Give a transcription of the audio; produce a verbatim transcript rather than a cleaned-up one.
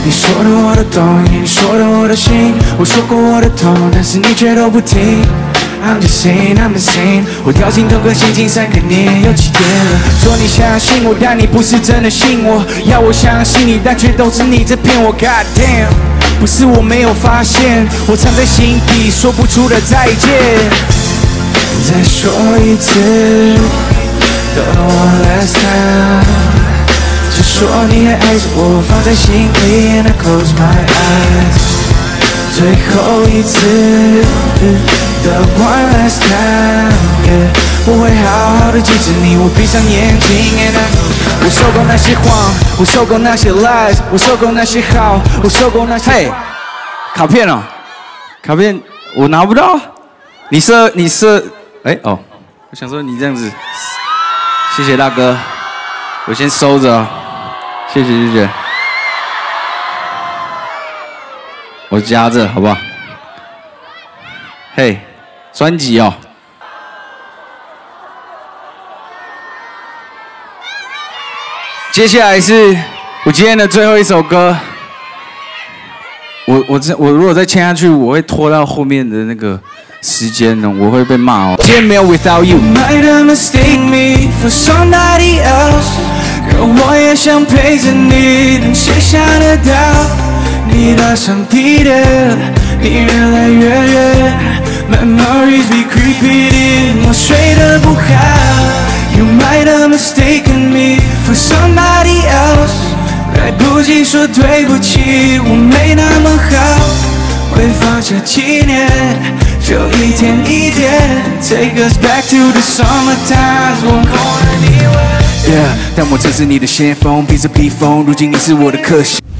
你说的我都懂，你说的我都信。我说过我的痛，但是你却都不听。I'm just saying, I'm insane。我掉进同个陷阱三个年有几天了？说你相信我，但你不是真的信我。要我相信你，但却都是你在骗我。God damn， 不是我没有发现，我藏在心底说不出的再见。再说一次 ，Don't want last time。只说你还爱着我，放在心里 ，And I close my eyes。最后一次 ，The one last time，yeah， 我会好好的记着你，我闭上眼睛 ，And I， 我受够那些谎，我受够那些 lies， 我受够那些好，我受够那些。嘿，卡片哦，卡片我拿不到，你设你设，哎哦，我想说你这样子，谢谢大哥，我先收着哦，谢谢谢谢。我夹着好不好？嘿，专辑哦。接下来是我今天的最后一首歌。我我这我如果再签下去，我会拖到后面的那个时间呢，我会被骂哦。今天没有 Without You。我也想陪着你，但谁想得到？你搭上地铁，你越来越远 ，Memories be creeping in， 我睡得不好。You might have mistaken me for somebody else， 来不及说对不起，我没那么好。回放这几年，就一天一点 ，Take us back to the summer times， 我空了你问。Yeah， 但我曾是你的先锋，披着披风，如今你是我的克星。